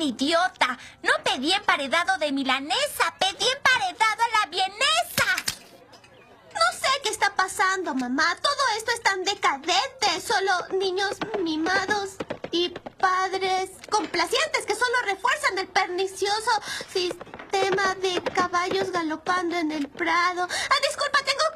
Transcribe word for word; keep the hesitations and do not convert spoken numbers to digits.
idiota. No pedí emparedado de milanesa, pedí emparedado a la vienesa. No sé qué está pasando, mamá. Todo esto es tan decadente. Solo niños mimados y padres complacientes que solo refuerzan el pernicioso sistema de caballos galopando en el prado. Ah, disculpa, tengo